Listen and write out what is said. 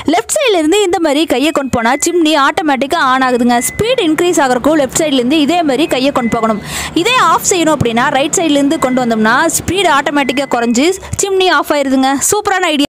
Left சைட்லேருந்து இந்த மாதிரி கையை கொண்டு போனால் சிம்னி ஆட்டோமேட்டிக்காக ஆன் ஆகுதுங்க. ஸ்பீட் இன்க்ரீஸ் ஆகிறக்கும் லெஃப்ட் சைட்லேருந்து இதே மாதிரி கையை கொண்டு போகணும். இதே ஆஃப் செய்யணும் அப்படின்னா ரைட் சைட்லேருந்து கொண்டு வந்தோம்னா ஸ்பீட் ஆட்டோமேட்டிக்காக குறைஞ்சி சிம்னி ஆஃப் ஆயிடுதுங்க. சூப்பரான ஐடியா.